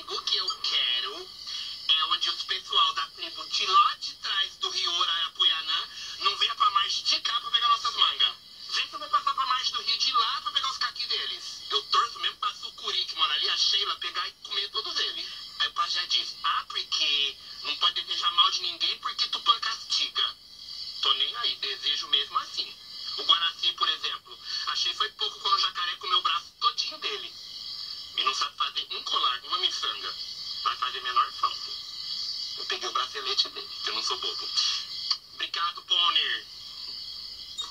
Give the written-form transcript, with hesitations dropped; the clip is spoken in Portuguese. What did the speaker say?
domingo que eu quero é onde os pessoal da tribo de lá de trás do rio Arapuianã não venha pra mais de cá pra pegar nossas mangas. Vem pra passar pra mais do rio de lá pra pegar os caquis deles. Eu torço mesmo pra Sucuri, que mora ali, a Sheila, pegar e comer todos eles. Aí o pajé diz, porque não pode desejar mal de ninguém porque Tupã castiga. Tô nem aí, desejo mesmo assim. O Guaraci, por exemplo, achei foi pouco quando o jacaré comeu o braço todinho dele. E não sabe fazer um colar, uma miçanga. Vai fazer menor falta. Eu peguei o bracelete dele, que eu não sou bobo. Obrigado, Bonner.